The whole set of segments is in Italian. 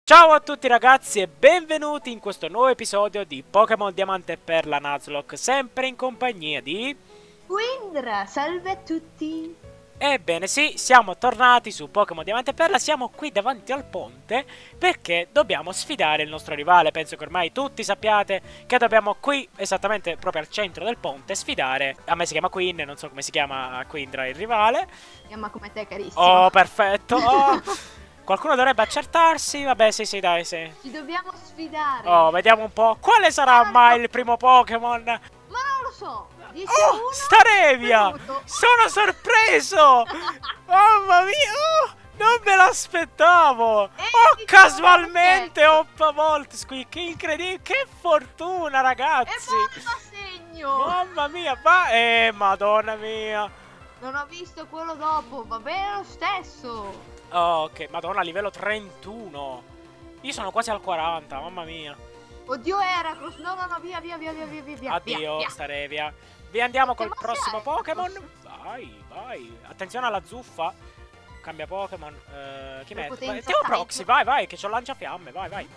Ciao a tutti ragazzi e benvenuti in questo nuovo episodio di Pokémon Diamante e Perla Nuzlocke, sempre in compagnia di... Windra, salve a tutti! Ebbene sì, siamo tornati su Pokémon Diamante e Perla, siamo qui davanti al ponte perché dobbiamo sfidare il nostro rivale. Penso che ormai tutti sappiate che dobbiamo qui, esattamente proprio al centro del ponte, sfidare... A me si chiama Queen, non so come si chiama Quindra il rivale. Si chiama come te, carissimo. Oh, perfetto! Oh. Qualcuno dovrebbe accertarsi? Vabbè, sì, dai, sì. Ci dobbiamo sfidare. Oh, vediamo un po'. Quale sarà mai il primo Pokémon? Ma non lo so. 10 Oh, a 1. Starevia! Benvenuto. Sono sorpreso! Mamma mia! Oh, non me l'aspettavo! Oh, casualmente 8 volte, Squeak! Che incredibile! Che fortuna, E ragazzi! poi fa segno. Mamma mia, ma... madonna mia! Non ho visto quello dopo. Va bene lo stesso. Oh, ok, madonna, livello 31. Io sono quasi al 40, mamma mia. Oddio Heracross. No, via. Addio, via. Starevia. Vi andiamo col Che mosse prossimo hai, Pokémon. Heracross? Vai. Attenzione alla zuffa. Cambia Pokémon. Chi mette? Potenza Teo type. Proxy, vai, che c'ho lanciafiamme, vai. Vai,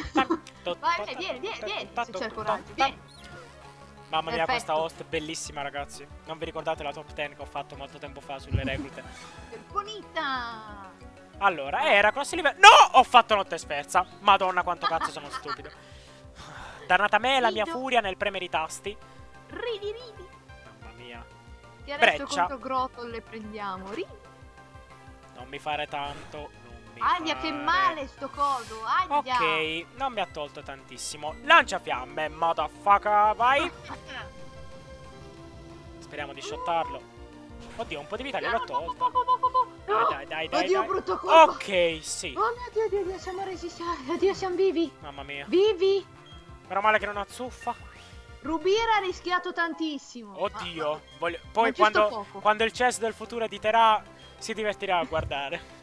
vieni. Se c'è il coraggio, vieni. Mamma mia, Perfetto. questa host è bellissima, ragazzi. Non vi ricordate la top 10 che ho fatto molto tempo fa sulle reclute? Che bonita. Allora, Heracross livello... No! Ho fatto notte sferza. Madonna, quanto cazzo sono stupido. Dannata me, la mia furia nel premere i tasti. Ridi. Mamma mia. Che adesso Breccia. contro Grotto le prendiamo. Ridi. Non mi fare tanto. Aia, che male sto coso. Aia. Ok, non mi ha tolto tantissimo. Lanciafiamme, motherfucker, vai. Speriamo di shottarlo. Oddio, un po' di vita gliel'ho tolto. Dai. Oddio, brutto colpo. Ok, sì. Oh mio Dio, siamo resistenti. Oddio, siamo vivi. Mamma mia. Vivi. Meno male che non ha zuffa. Rubira ha rischiato tantissimo. Oddio. Poi Ma giusto poco. quando il chess del futuro editerà, si divertirà a guardare.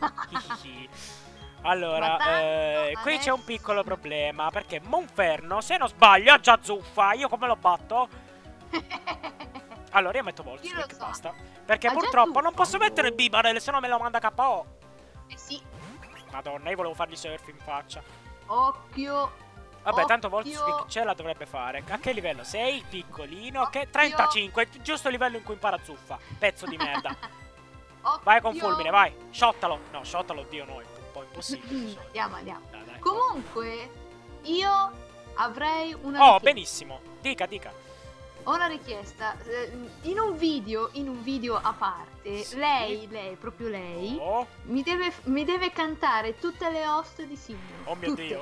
Allora, qui c'è un piccolo problema, perché Monferno, se non sbaglio, ha già zuffa. Io come lo batto? Allora io metto Chi lo Voltswagen, sa? basta. Perché Ha già purtroppo zuffa? non posso mettere Bibarel, se no me lo manda KO. Sì. Madonna, io volevo fargli surf in faccia. Occhio. Vabbè, tanto Occhio. Voltswagen ce la dovrebbe fare. A che livello? Sei piccolino, Occhio. che 35, giusto il livello in cui impara zuffa. Pezzo di merda. Occhio. Vai con fulmine, vai. Shottalo. No, shottalo, oddio, no, è un po' impossibile. Andiamo. Dai. Comunque, io avrei una Oh, richiesta. benissimo. Dica. Ho una richiesta. In un video a parte, Sì. proprio lei, Oh, mi deve cantare tutte le host di Signor. oh mio Tutte. Dio.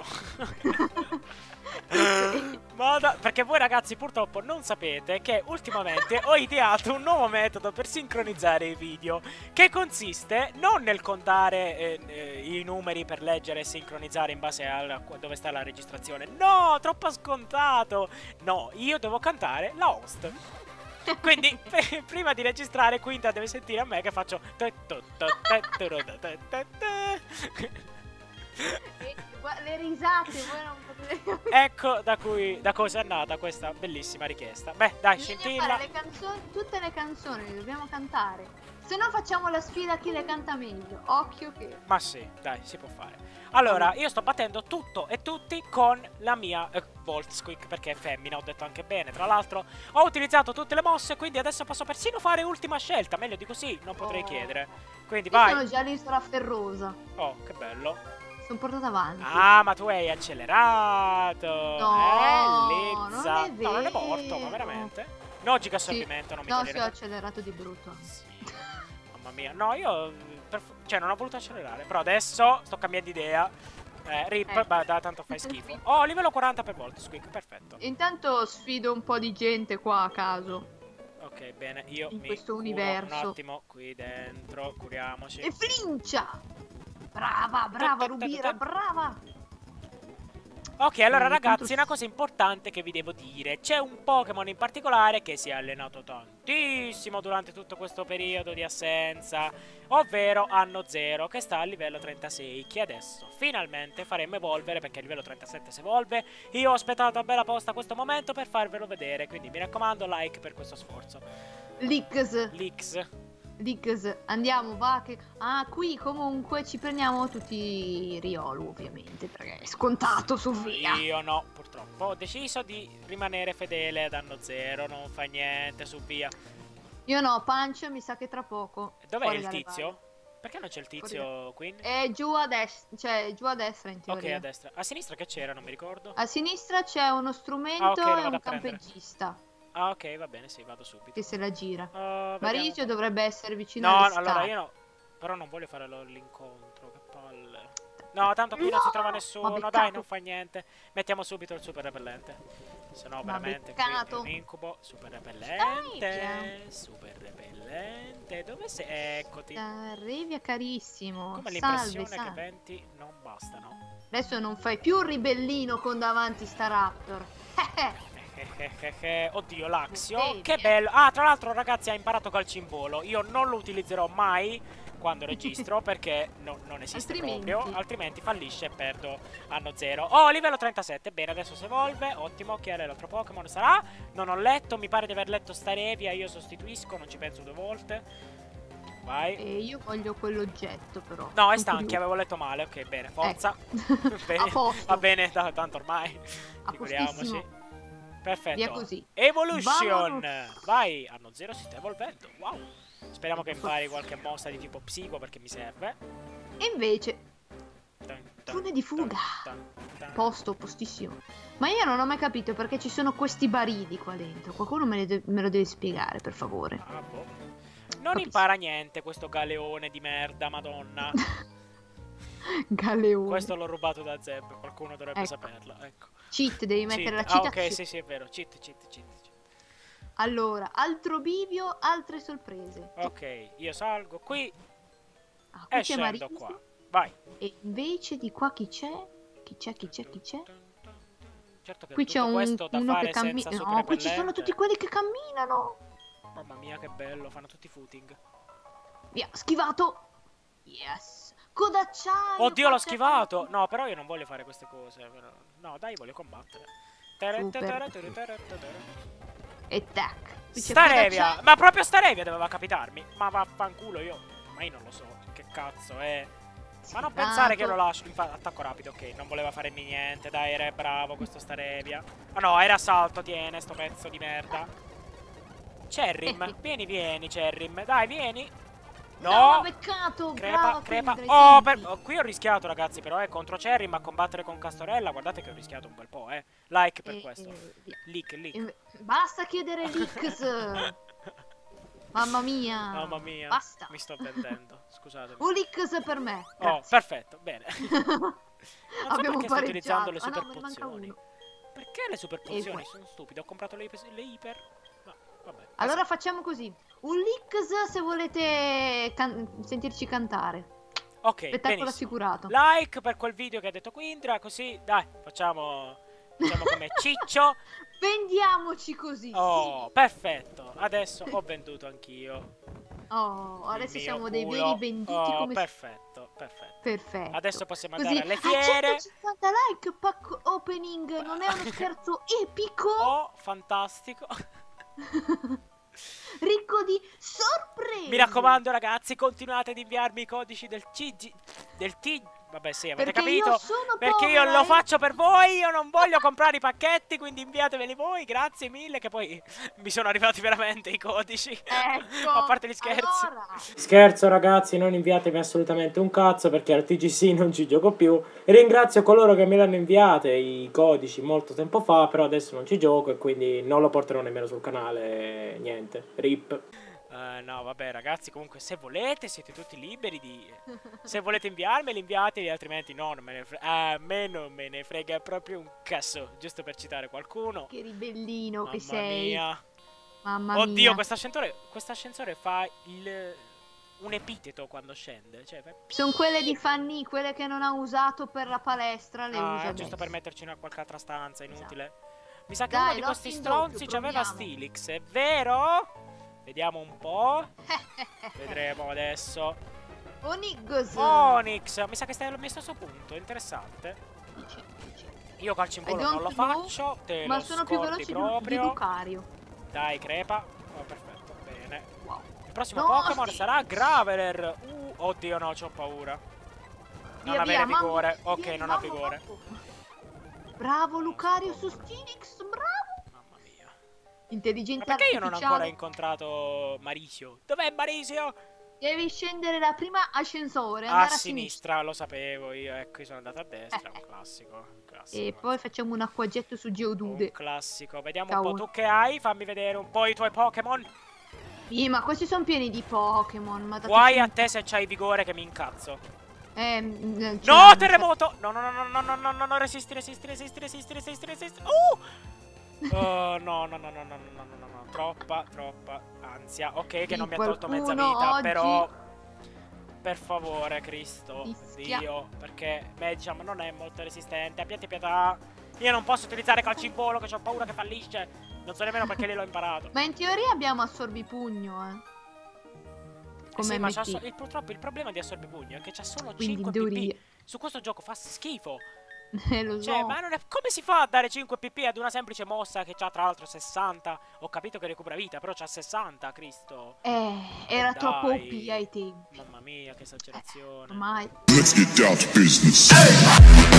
Tutte. Perché voi ragazzi purtroppo non sapete che ultimamente ho ideato un nuovo metodo per sincronizzare i video, che consiste non nel contare i numeri per leggere e sincronizzare in base a dove sta la registrazione. No, troppo scontato. No, io devo cantare la host. Quindi prima di registrare Quinta deve sentire a me che faccio Le risate, voi non potete. ecco da cosa è nata questa bellissima richiesta. Beh, dai, Bisogna scintilla. fare le canzoni, tutte le canzoni le dobbiamo cantare. Se no facciamo la sfida a chi le canta meglio. Occhio che. Ma sì, dai, si può fare. Allora, io sto battendo tutto e tutti con la mia Voltsquik, perché è femmina, ho detto anche bene. Tra l'altro, ho utilizzato tutte le mosse, quindi adesso posso persino fare ultima scelta. Meglio di così, non potrei chiedere. Quindi Io vai. sono già l'isola ferrosa. Oh, che bello. Sono portata avanti. Ah, ma tu hai accelerato. No, Lizza. non è No, non è vero. morto, ma veramente? No, giga Sì. assorbimento, non mi No, togliere sì, ho da- accelerato di brutto. Sì. Mamma mia. No, io cioè non ho voluto accelerare. Però adesso sto cambiando idea. Rip, beh, tanto fai schifo. Oh, livello 40 per volta, Squeak, perfetto. Intanto sfido un po' di gente qua a caso. Ok, bene, io In mi questo curo universo. un attimo qui dentro, curiamoci. E flincia! Brava, Rubira, brava! Ok, allora Quanto ragazzi, una cosa importante che vi devo dire. C'è un Pokémon in particolare che si è allenato tantissimo durante tutto questo periodo di assenza, ovvero Anno Zero, che sta a livello 36, che adesso finalmente faremo evolvere, perché a livello 37 si evolve. Io ho aspettato a bella posta questo momento per farvelo vedere, quindi mi raccomando, like per questo sforzo. Lix. Lix. Dix, andiamo, va che... Ah, qui comunque ci prendiamo tutti i Riolu, ovviamente, perché è scontato su via. Io no, purtroppo. Ho deciso di rimanere fedele ad anno 0, non fa niente, su via. Io no, Punch mi sa che tra poco. Dov'è il tizio? Perché non c'è il tizio qui? È giù a destra, cioè giù a destra in teoria. Ok, a destra. A sinistra che c'era? Non mi ricordo. A sinistra c'è uno strumento e un campeggista. Ah, ok, va bene, sì, vado subito. Che se la gira. Vediamo. Marigio dovrebbe essere vicino No, alle scale. allora io no. Però non voglio fare l'incontro, che palle. No, tanto qui non si trova nessuno, dai, non fa niente. Mettiamo subito il super repellente. Se no, veramente qui è un incubo. Super repellente. Super repellente. Dove sei? Eccoti. Arrivi, carissimo. Come l'impressione che venti non bastano. Adesso non fai più il ribellino con davanti sta Raptor. Oddio, l'Axio, che bello. Ah, tra l'altro ragazzi ha imparato calcio in volo. Io non lo utilizzerò mai quando registro perché non esiste proprio. Altrimenti fallisce e perdo anno 0. Oh, livello 37. Bene, adesso si evolve. Ottimo, chi è l'altro Pokémon? Sarà? Non ho letto, mi pare di aver letto Starevia. Io sostituisco, non ci penso 2 volte. Vai. E io voglio quell'oggetto però. No, è stanchi, avevo letto male. Ok, bene, forza. Bene. Va bene, tanto ormai. Figuriamoci. Perfetto. Via così. Evolution. Vai. Anno 0 si sta evolvendo. Wow. Speriamo che impari qualche mossa di tipo psico perché mi serve. E invece fune di fuga. Postissimo. Ma io non ho mai capito perché ci sono questi barili qua dentro. Qualcuno me lo deve spiegare, per favore. Ah, boh. Non impara niente questo galeone di merda, madonna. Galeone. Questo l'ho rubato da Zeb, qualcuno dovrebbe saperlo, ecco. Cheat, devi mettere la cheat. Ok, sì, è vero, cheat. Allora, altro bivio, altre sorprese. Ok, io salgo qui qui e scendo qua. Vai. E invece di qua chi c'è? Chi c'è? Certo che qui c'è uno che cammina. No, qui ci sono tutti quelli che camminano. Mamma mia, che bello, fanno tutti footing. Via, schivato. Yes. Codacciaio. Oddio, l'ho schivato. No, però io non voglio fare queste cose. No, dai, voglio combattere. E tac. Starevia. Ma proprio Starevia doveva capitarmi. Ma vaffanculo, io. Ma io non lo so. Che cazzo è. Ma non pensare che lo lascio. Infatti, attacco rapido, ok. Non voleva farmi niente. Dai, era bravo questo Starevia. Ah no, era assalto. Tiene, sto pezzo di merda. Cerrim, vieni Cerrim, dai, vieni. No, peccato. Crepa. Oh, qui ho rischiato, ragazzi, però contro Cerrim a combattere con Castorella. Guardate che ho rischiato un bel po', Like per questo. Leak. Basta chiedere leaks. Mamma mia. Basta. Mi sto vendendo, scusatemi. Un leaks per me. Oh, perfetto, bene. Non so Abbiamo perché sto utilizzando le super no, pozioni. Perché le super pozioni? Sono stupido, ho comprato le iper. Vabbè, allora facciamo così. Un leaks se volete sentirci cantare. Ok, spettacolo assicurato. Like per quel video che ha detto Quindra, così dai, facciamo come Ciccio. Vendiamoci così. Oh, perfetto. Adesso ho venduto anch'io. Oh, adesso siamo dei veri venduti come perfetto. Adesso possiamo andare alle fiere. fiere. 150 like, pack opening, non è uno scherzo epico? Oh, fantastico. Ricco di sorprese. Mi raccomando, ragazzi, continuate ad inviarmi i codici del vabbè, sì, avete capito? Perché io lo faccio per voi. Io non voglio comprare i pacchetti, quindi inviateveli voi. Grazie mille, che poi mi sono arrivati veramente i codici. Ecco. A parte gli scherzi. Allora. Scherzo, ragazzi, non inviatemi assolutamente un cazzo, perché al TGC non ci gioco più. Ringrazio coloro che me l'hanno inviate i codici molto tempo fa, però adesso non ci gioco e quindi non lo porterò nemmeno sul canale. Niente, rip. No, vabbè, ragazzi, comunque se volete siete tutti liberi di... Se volete inviarmeli, inviateli, altrimenti no, non me ne frega. A me non me ne frega proprio un cazzo, giusto per citare qualcuno. Che ribellino che sei. Mamma mia. Oddio, questo ascensore fa un epiteto quando scende. Cioè, sono quelle di Fanny, quelle che non ha usato per la palestra, le usa giusto per metterci in qualche altra stanza inutile. Esatto. Mi sa che uno di questi stronzi c'aveva Stilix, è vero? Vediamo un po'. Vedremo adesso. Onyx. Mi sa che stai allo mio stesso punto. Interessante. Io calcio in volo non lo faccio. Te ma lo sono più veloci proprio. di Lucario. Dai, crepa. Oh, perfetto. Bene. Wow. prossimo No, Pokémon sarà Graveler. Oddio no, c'ho paura. Non Via, avere via, vigore. mamma, Ok, vieni, non ha mamma, vigore. mamma. Bravo Lucario su Stinix, bravo. Mamma mia. Ma Intelligenza perché io non ho ancora artificiale. incontrato Marisio? Dov'è Marisio? Devi scendere la prima ascensore, A andare a sinistra, lo sapevo io. Ecco, io sono andato a destra. Un classico. Un classico. E poi facciamo un acquagetto su Geodude. Un classico. Vediamo Ciao. un po' tu che hai. Fammi vedere un po' i tuoi Pokémon. Sì, ma questi sono pieni di Pokémon. Ma Guai a te se c'hai vigore che mi incazzo. No, Terremoto! No, no, no, no, no, no, no, no, no, resisti, resisti, resisti, resisti, resisti, resisti. Oh, no, no, no, no, no, no, no, no, no, troppa ansia. Ok, che non mi ha tolto mezza vita, oggi però... Per favore, Cristo, fischia. Dio, perché Medicham non è molto resistente. Abbiate pietà. Io non posso utilizzare calcio in volo, che ho paura che fallisce. Non so nemmeno perché lì l'ho imparato. Ma in teoria abbiamo assorbipugno, come sì, ma MT. purtroppo il problema di Assorbipugno è che c'ha solo Quindi 5 in teoria. pp. Su questo gioco fa schifo. Lo so. Cioè, ma non è... come si fa a dare 5 pp ad una semplice mossa che ha tra l'altro 60? Ho capito che recupera vita, però c'ha 60, Cristo. Era Dai. troppo OP ai tempi. Mamma mia, che esagerazione. Ormai. Let's get down to business.